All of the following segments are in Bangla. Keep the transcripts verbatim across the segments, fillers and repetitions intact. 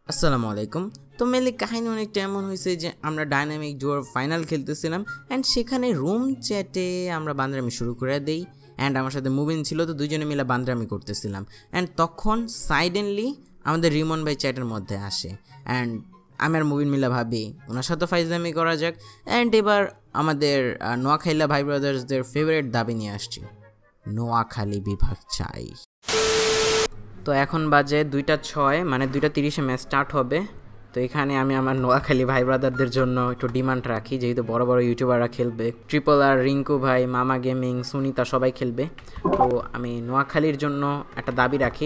আসসালামু আলাইকুম। তো মেনলি কাহিনী অনেকটা এমন হয়েছে যে আমরা ডাইনামিক ডুয়োর ফাইনাল খেলতেছিলাম অ্যান্ড সেখানে রুম চ্যাটে আমরা বান্দরামি শুরু করে দেই অ্যান্ড আমার সাথে মুবিন ছিল, তো দুজনে মিলে বান্দরামি করতেছিলাম অ্যান্ড তখন সাইডেনলি আমাদের রিমন ভাই চ্যাটের মধ্যে আসে অ্যান্ড আমি আর মুবিন মিলা ভাবি ওনার সাথে ফাইজলামি করা যাক অ্যান্ড এবার আমাদের নোয়াখাইলা ভাই ব্রাদার্সদের ফেভারিট দাবি নিয়ে আসছি, নোয়াখালী বিভাগ চাই। তো এখন বাজে দুইটা ছয়, মানে দুইটা তিরিশে ম্যাচ স্টার্ট হবে। তো এখানে আমি আমার নোয়াখালী ভাই ব্রাদারদের জন্য একটু ডিমান্ড রাখি, যেহেতু বড় বড় ইউটিউবাররা খেলবে, ট্রিপল আর, রিঙ্কু ভাই, মামা গেমিং, সুনিতা সবাই খেলবে। তো আমি নোয়াখালীর জন্য একটা দাবি রাখি।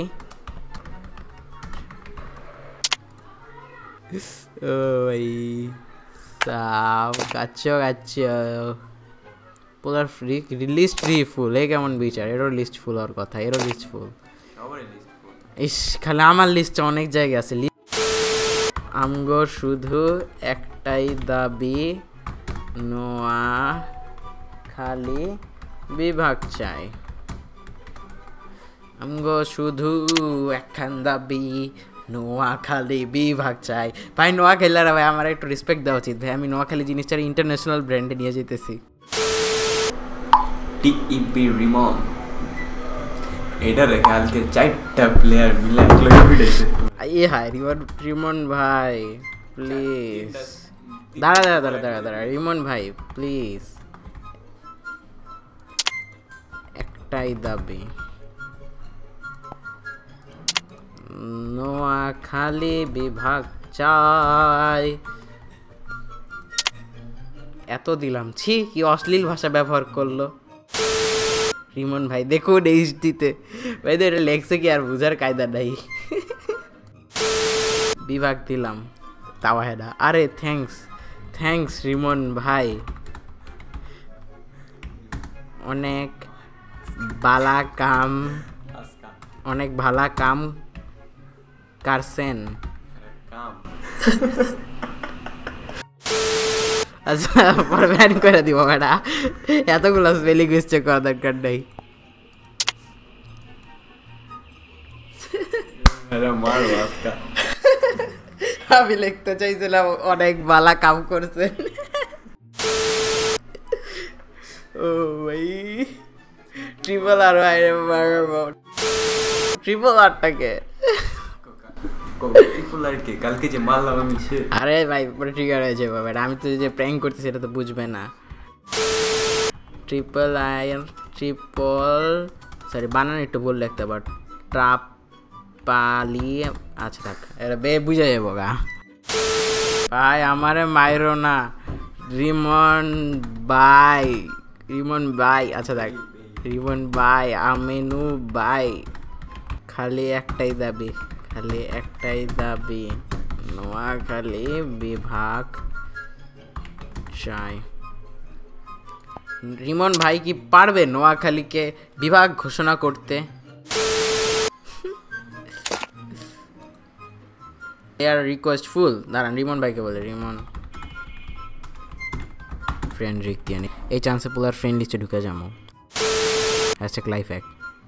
ওই সাব গাচ্ছ গাচ্ছ পোলার ফ্রি লিস্ট ফ্রি ফুল, এ কেমন বিচার? এরও লিস্ট ফুল হওয়ার কথা, এরও লিস্ট ফুল। ইস খালি আমার লিস্টে অনেক জায়গা আছে। আমগো শুধু একটাই দাবি, নোয়াখালী বিভাগ চাই। আমগো শুধু একখান দাবি, নোয়াখালী বিভাগ চাই। ভাই নোয়াখালীরা ভাই আমার একটু রেসপেক্ট দেওয়া উচিত ভাই, আমি নোয়াখালী জিনিসটার ইন্টারন্যাশনাল ব্র্যান্ডে নিয়ে যেতেছি। টিইপি রিমন এটা রে কালকে চারটা প্লেয়ার মিলে একলা ভিড়েছে। এ হাই রিমন, রিমন ভাই প্লিজ দাঁড়া দাঁড়া দাঁড়া দাঁড়া দাঁড়া রিমন ভাই প্লিজ, একটাই দাবি, নোয়াখালী বিভাগ চাই। এত দিলাম, ছি কি অশ্লীল ভাষা ব্যবহার করলো রিমন ভাই, দেখুন এইচডিতে ভাই এটা লেখছে কি আর বুঝার কায়দা নাই। বিভাগ দিলাম তাওয়াহেদা, আরে থ্যাঙ্কস থ্যাঙ্কস রিমন ভাই, অনেক বালা কাম অনেক ভালা কাম কারছেন। আচ্ছা পরে ব্যান করে দিব বেটা, এতগুলো স্পেলিং মিস্টেক করা দরকার নাই। আমি লিখতে চাইছিলাম অনেক বালা কাম করছে। ও ভাই ট্রিপল আর ট্রিপল আরটাকে কালকে যে মারলাম আমি, আরে ভাই পুরো ট্রিগার হয়েছে বাবা, আমি তো যে প্র্যাঙ্ক করতেছি এটা তো বুঝবে না। ট্রিপল আই ট্রিপল সরি বানান একটু বললে একটা বার, ট্রাপ পালি, আচ্ছা থাক এটা বে বুঝে যাবো গা। ভাই আমারে মাইরো না রিমন ভাই, রিমন ভাই, আচ্ছা থাক রিমন ভাই, আমিনু ভাই, খালি একটাই দাবি, খালি একটাই দাবি, নোয়াখালী বিভাগ চাই। রিমন ভাই কি পারবে নোয়াখালীকে বিভাগ ঘোষণা করতে? এয়ার রিকোয়েস্ট ফুল, দাঁড়ান রিমন ভাইকে বলে, রিমন ফ্রেন্ড রিক দিয়ে নি, এই চান্সে পোলার ফ্রেন্ড লিস্টে ঢুকে যাবো। হ্যাশট্যাগ লাইফ হ্যাক,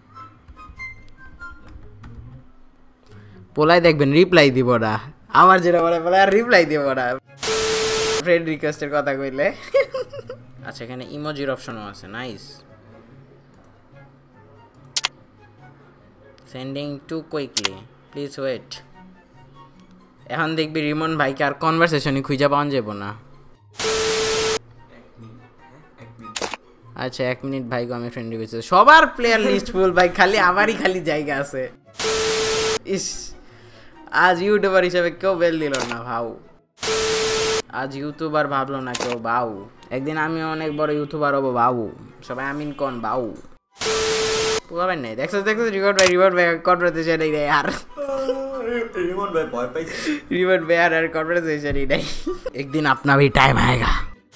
পোলাই দেখবেন রিপ্লাই দিব না, আমার যেটা বলে বলে আর রিপ্লাই দিব না ফ্রেন্ড রিকোয়েস্টের কথা কইলে। আচ্ছা এখানে ইমোজির অপশনও আছে, nice. Sending to quickly, please wait. এখন দেখবি রিমন ভাইকে আর কনভারসেশনই খুঁজে পাওয়া যাবো না। আচ্ছা এক মিনিট ভাই, আমি ফ্রেন্ড রিকোয়েস্ট, সবার প্লেয়ার লিস্ট ফুল ভাই, খালি আমারই খালি জায়গা আছে। ইস আজ ইউটিউবার হিসেবে কেউ বেল দিল না ভাউ, আজ ইউটিউবার ভাবলো না কেউ বাউ, একদিন আমি অনেক বড় ইউটিউবার হবো বাউ, সবাই আমিন কন বাউ। পুরাবেন নাই দেখছো দেখছো রিওয়ার্ড ভাই, রিওয়ার্ড ভাই কনভারসেশন এই নেই আর, রিমন ভাই ভয় পাইছে, রিওয়ার্ড ভাই আর কনভারসেশন এই নেই। একদিন अपना भी टाइम आएगा।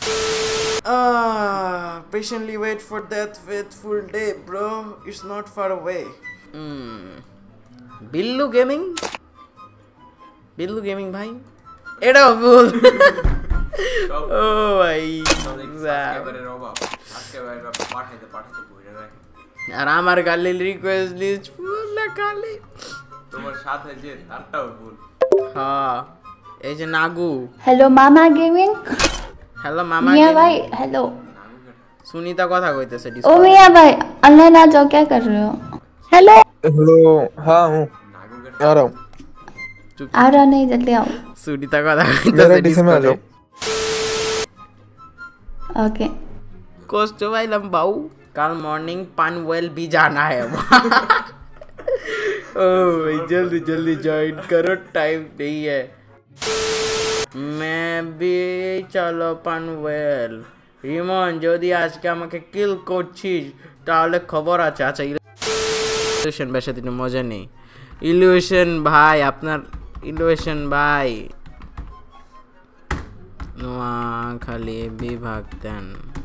Ah, patiently wait for that fateful day, bro. It's not far away. Hmm. Billu gaming, Billu gaming ভাই এটাও ভুল। ও ভাই আর আমার গালি রিকোয়েস্ট লিস্ট ফুল না, খালি তোমার সাথে যে তারটাও ভুল। হ্যাঁ এই যে নাগু हेलो मामा गेमिंग হ্যালো মামা मियाँ gaming। भाई हेलो সুনিতা কথা কইতেছে ओ Discord। मियाँ भाई ऑनलाइन आ जाओ क्या कर रहे हो हेलो हेलो हाँ हूँ आ रहा हूँ आ रहा नहीं जल्दी आओ সুনিতা কথা मेरा কইতেছে डीसी में आ जाओ ओके কষ্ট পাইলাম বাউ কাল মর্নিং পানওয়েল भी जाना है ओ भाई जल्दी जल्दी ज्वाइन करो टाइम नहीं है मैं भी চলো পানওয়েল রিমন যদি আজকে আমাকে কিল করছিস তাহলে খবর আছে আচ্ছা ইলুশন ভাইয়ের সাথে একটু মজা নেই ইলুশন ভাই আপনার ইলুশন ভাই নোয়াখালী বিভাগ দেন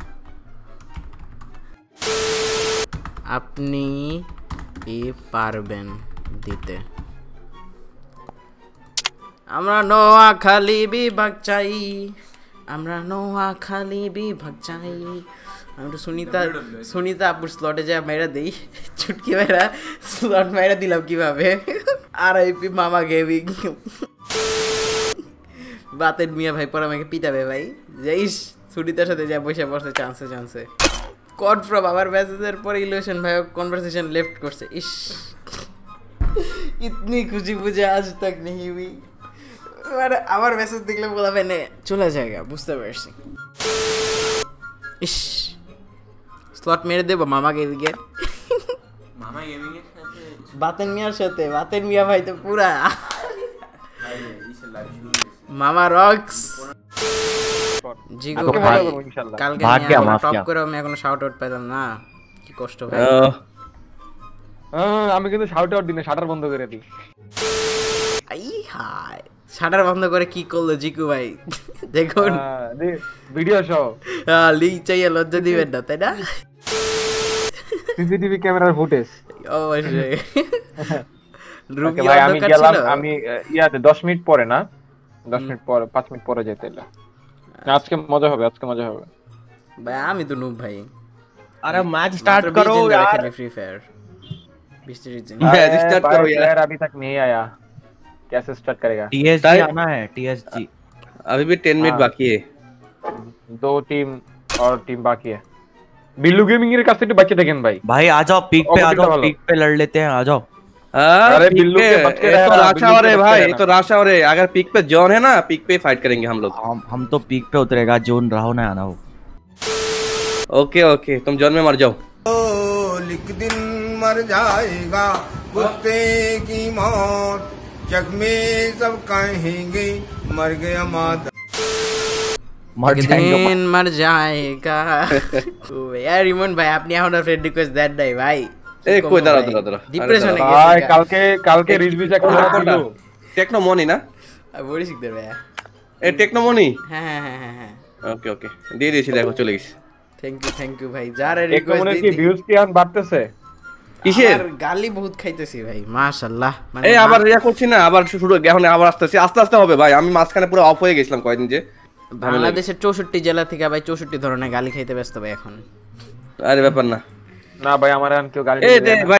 আপনি ই পারবেন দিতে আমরা নোয়াখালী বিভাগ চাই আমরা নোয়াখালী বিভাগ চাই আমি তো সুনিতা সুনিতা আপুর স্লটে যা মেরা দেই চুটকি মেরা স্লট মেরা দিলাম কিভাবে আর আইপি মামা গেমিং বাতের মিয়া ভাই পর আমাকে পিটাবে ভাই যাইস সুনিতার সাথে যা বসে পড়ছে চান্সে চান্সে কড ফ্রম আবার মেসেজের পরে ইলুশন ভাই কনভারসেশন লেফট করছে ইস इतनी खुशी मुझे आज तक नहीं हुई মানে আমার মেসেজ দেখলে বলাবে না চলে যায়গা বুঝতে পারছি ইস স্লট মেরে দেব মামা গেমিংয়ে মামা গেমিং এর সাথে বাতেন মিয়ার সাথে বাতেন মিয়া ভাই তো পুরা ইসে লাইভ শুরু মামা রক্স জি গো ভাই কালকে আমি টপ করে আমি এখনো শাউট আউট পেলাম না কি কষ্ট ভাই আমি কিন্তু শাউট আউট দিনে শাটার বন্ধ করে দিই আই হাই শাটার বন্ধ করে কি করলো জিকু ভাই দেখুন ভিডিও শো লিঙ্ক চাইয়ে লজ্জা দিবেন না তাই না সিসিটিভি ক্যামেরার ফুটেজ অবশ্যই রুবি ভাই আমি অন্ধকার গেলাম ছিল আমি ইয়াতে দশ মিনিট পরে না দশ মিনিট পরে পাঁচ মিনিট পরে যেতে এলাম আজকে মজা হবে আজকে মজা হবে ভাই আমি তো নুব ভাই अरे मैच स्टार्ट करो यार फ्री फायर बिस्तर दिन मैच स्टार्ट करो यार प्लेयर अभी तक नहीं आया कैसे स्टार्ट करेगा टीएसजी आना है टीएसजी अभी भी टेन मिनट बाकी है दो टीम और टीम बाकी है बिल्लू गेमिंग के काछ से बच्चे देखें भाई भाई आ जाओ पीक पे आ जाओ पीक पे लड़ लेते हैं आ जाओ अरे बिल्लू के बच्चे ये तो राशा हो रहे भाई ये तो राशा हो रहे अगर पीक पे जोन है ना पीक पे फाइट करेंगे हम लोग हम हम तो पीक पे उतरेगा जोन रहो ना आना हो ओके ओके तुम जोन में मर जाओ लिख दिन मर जाएगा कुत्ते की मौत जग में सब कहेंगे मर गया माता मर जाएंगे दिन मर जाएगा यार रिमन भाई আপনি এখন ফ্রেন্ড রিকোয়েস্ট দেন নাই ভাই ए कोई दाঁড়াও দাঁড়াও দাঁড়াও ডিপ্রেশনে ভাই গেছে কালকে কালকে রিচ বিচ একটা ছিল টেকনো মনি না বড়ি শিখতে ভাই এ টেকনো মনি হ্যাঁ হ্যাঁ হ্যাঁ হ্যাঁ ওকে ওকে দিয়ে দিয়েছি দেখো চলে গেছে থ্যাংক ইউ থ্যাংক ইউ ভাই যারা এক রিকোয়েস্ট মনে কি ভিউজ কি আন বাড়তেছে কিসের আর গালি বহুত খাইতেছি ভাই মাশাআল্লাহ মানে এই আবার ইয়া করছি না আবার শুরু এখন আবার আসতেছি আস্তে আস্তে হবে ভাই আমি মাঝখানে পুরো অফ হয়ে গেছিলাম কয়েকদিন যে বাংলাদেশের চৌষট্টি জেলা থেকে ভাই চৌষট্টি ধরনের গালি খাইতে ব্যস্ত ভাই এখন আরে ব্যাপার না না ভাই আমার আন কেউ গালি এই দে